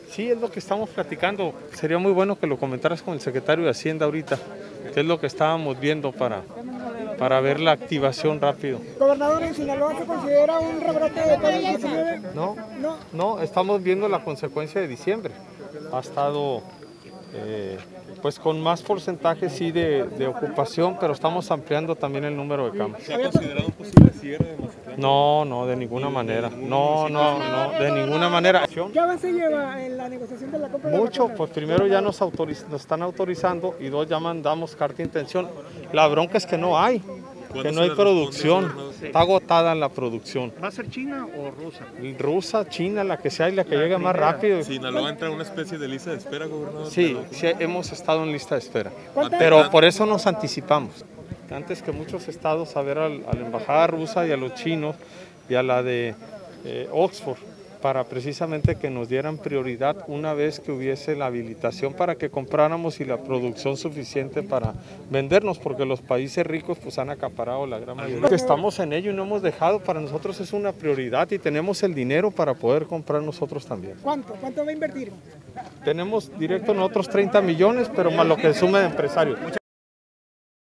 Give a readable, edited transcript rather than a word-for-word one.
Sí, es lo que estamos platicando. Sería muy bueno que lo comentaras con el secretario de Hacienda ahorita, que es lo que estábamos viendo para ver la activación rápido. Gobernador, ¿en Sinaloa se considera un rebrote de COVID-19? No, estamos viendo la consecuencia de diciembre. Ha estado pues con más porcentaje sí de ocupación, pero estamos ampliando también el número de camas. ¿Se ha considerado un posible cierre de Mazatlán? No, de ninguna manera. No, de ninguna manera. ¿Qué avance lleva en la negociación de la compra de la Mucho, vacuna? pues primero ya nos están autorizando y dos, ya mandamos carta de intención. La bronca es que no hay producción, está agotada la producción. ¿Va a ser China o rusa? Rusa, China, la que sea y la que llegue más rápido. Sinaloa entra en una especie de lista de espera, gobernador. Sí, hemos estado en lista de espera, pero por eso nos anticipamos. Antes que muchos estados, a ver a la embajada rusa y a los chinos y a la de Oxford, para precisamente que nos dieran prioridad una vez que hubiese la habilitación para que compráramos y la producción suficiente para vendernos, porque los países ricos pues han acaparado la gran mayoría. Que estamos en ello y no hemos dejado, para nosotros es una prioridad y tenemos el dinero para poder comprar nosotros también. ¿Cuánto va a invertir? Tenemos directo nosotros 30 millones, pero más lo que sume de empresarios.